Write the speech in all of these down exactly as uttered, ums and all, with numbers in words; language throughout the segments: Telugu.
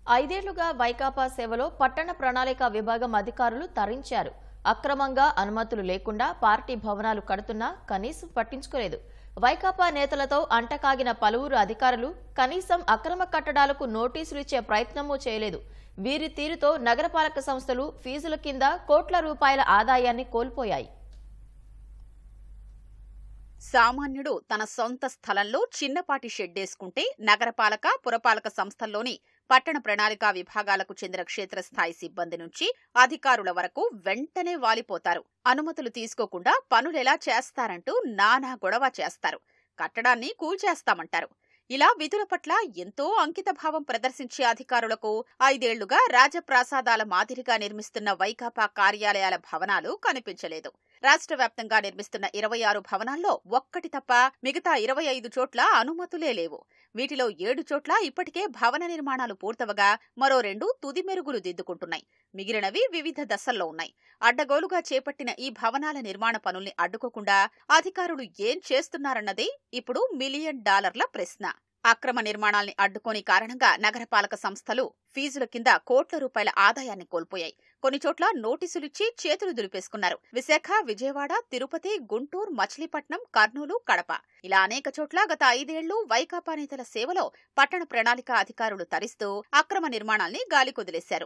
ఐదేళ్లుగా వైకాపా సేవలో పట్టణ ప్రణాళిక విభాగం అధికారులు తరించారు. అక్రమంగా అనుమతులు లేకుండా పార్టీ భవనాలు కడుతున్నా కనీసం పట్టించుకోలేదు. వైకాపా నేతలతో అంటకాగిన పలువురు అధికారులు కనీసం అక్రమ కట్టడాలకు నోటీసులు ఇచ్చే ప్రయత్నమూ చేయలేదు. వీరి తీరుతో నగరపాలక సంస్థలు ఫీజుల కింద కోట్ల రూపాయల ఆదాయాన్ని కోల్పోయాయి. సామాన్యుడు తన సొంత స్థలంలో చిన్నపాటి షెడ్డేసుకుంటే నగరపాలక పురపాలక సంస్థల్లోని పట్టణ ప్రణాళికా విభాగాలకు చెందిన క్షేత్రస్థాయి సిబ్బంది నుంచి అధికారుల వరకు వెంటనే వాలిపోతారు. అనుమతులు తీసుకోకుండా పనులెలా చేస్తారంటూ నానా గొడవ చేస్తారు. కట్టడాన్ని కూల్చేస్తామంటారు. ఇలా విధుల పట్ల ఎంతో అంకితభావం ప్రదర్శించే అధికారులకు ఐదేళ్లుగా రాజప్రాసాదాల మాదిరిగా నిర్మిస్తున్న వైకాపా కార్యాలయాల భవనాలు కనిపించలేదు. రాష్ట్ర వ్యాప్తంగా నిర్మిస్తున్న ఇరవై ఆరు భవనాల్లో ఒక్కటి తప్ప మిగతా ఇరవై ఐదు చోట్ల అనుమతులే లేవు. వీటిలో ఏడు చోట్ల ఇప్పటికే భవన నిర్మాణాలు పూర్తవగా మరో రెండు తుది మెరుగులు దిద్దుకుంటున్నాయి. మిగిలినవి వివిధ దశల్లో ఉన్నాయి. అడ్డగోలుగా చేపట్టిన ఈ భవనాల నిర్మాణ పనుల్ని అడ్డుకోకుండా అధికారులు ఏం చేస్తున్నారన్నదే ఇప్పుడు మిలియన్ డాలర్ల ప్రశ్న. అక్రమ నిర్మాణాల్ని అడ్డుకోని కారణంగా నగరపాలక సంస్థలు ఫీజుల కింద కోట్ల రూపాయల ఆదాయాన్ని కోల్పోయాయి. కొన్ని చోట్ల నోటీసులిచ్చి చేతులు దులిపేసుకున్నారు. విశాఖ, విజయవాడ, తిరుపతి, గుంటూరు, మచిలీపట్నం, కర్నూలు, కడప ఇలా అనేక చోట్ల గత ఐదేళ్లు వైకాపా నేతల సేవలో పట్టణ ప్రణాళిక అధికారులు తరిస్తూ అక్రమ నిర్మాణాల్ని గాలికొదిలేశారు.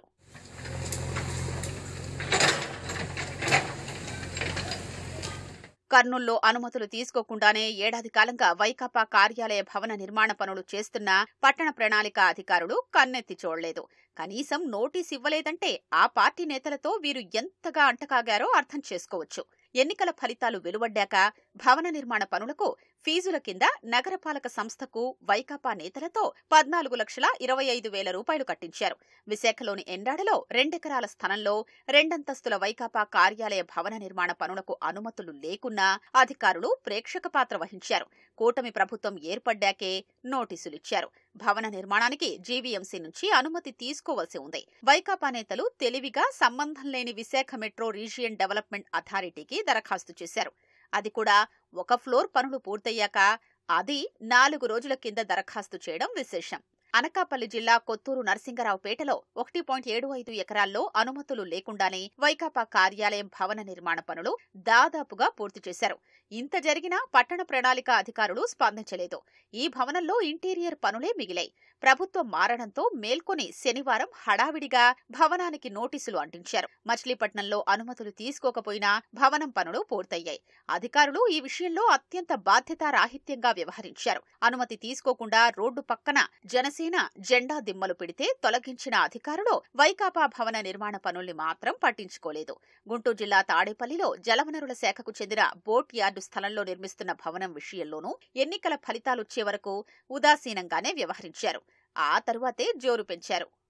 కర్నూల్లో అనుమతులు తీసుకోకుండానే ఏడాది కాలంగా వైకాపా కార్యాలయ భవన నిర్మాణ పనులు చేస్తున్న పట్టణ ప్రణాళిక అధికారులు కన్నెత్తి చూడలేదు. కనీసం నోటీస్ ఇవ్వలేదంటే ఆ పార్టీ నేతలతో వీరు ఎంతగా అంటకాగారో అర్థం చేసుకోవచ్చు. ఎన్నికల ఫలితాలు వెలువడ్డాక భవన నిర్మాణ పనులకు ఫీజుల కింద నగరపాలక సంస్థకు వైకాపా నేతలతో పద్నాలుగు లక్షల ఇరవై ఐదు వేల రూపాయలు కట్టించారు. విశాఖలోని ఎండాడలో రెండెకరాల స్థలంలో రెండంతస్తుల వైకాపా కార్యాలయ భవన నిర్మాణ పనులకు అనుమతులు లేకున్నా అధికారులు ప్రేక్షక పాత్ర వహించారు. కూటమి ప్రభుత్వం ఏర్పడ్డాకే నోటీసులిచ్చారు. భవన నిర్మాణానికి జీవీఎంసీ నుంచి అనుమతి తీసుకోవలసి ఉంది. వైకాపా నేతలు తెలివిగా సంబంధం లేని విశాఖ మెట్రో రీజియన్ డెవలప్మెంట్ అథారిటీకి దరఖాస్తు చేశారు. అది కూడా ఒక ఫ్లోర్ పనులు పూర్తయ్యాక. అది నాలుగు రోజుల కింద దరఖాస్తు చేయడం విశేషం. అనకాపల్లి జిల్లా కొత్తూరు నరసింగరావుపేటలో ఒకటి పాయింట్ ఏడు ఐదు ఎకరాల్లో అనుమతులు లేకుండానే వైకాపా కార్యాలయం భవన నిర్మాణ పనులు దాదాపుగా పూర్తి చేశారు. ఇంత జరిగినా పట్టణ ప్రణాళిక అధికారులు స్పందించలేదు. ఈ భవనంలో ఇంటీరియర్ పనులే మిగిలాయి. ప్రభుత్వం మారడంతో మేల్కొని శనివారం హడావిడిగా భవనానికి నోటీసులు అంటించారు. మచిలీపట్నంలో అనుమతులు తీసుకోకపోయినా భవనం పనులు పూర్తయ్యాయి. అధికారులు ఈ విషయంలో అత్యంత బాధ్యతారాహిత్యంగా వ్యవహరించారు. అనుమతి తీసుకోకుండా రోడ్డు పక్కన జనసేన జెండా దిమ్మలు పెడితే తొలగించిన అధికారులు వైకాపా భవన నిర్మాణ పనుల్ని మాత్రం పట్టించుకోలేదు. గుంటూరు జిల్లా తాడేపల్లిలో జలవనరుల శాఖకు చెందిన బోట్ యార్డు స్థలంలో నిర్మిస్తున్న భవనం విషయంలోనూ ఎన్నికల ఫలితాలొచ్చే వరకు ఉదాసీనంగానే వ్యవహరించారు. ఆ తరువాతే జోరు పెంచారు.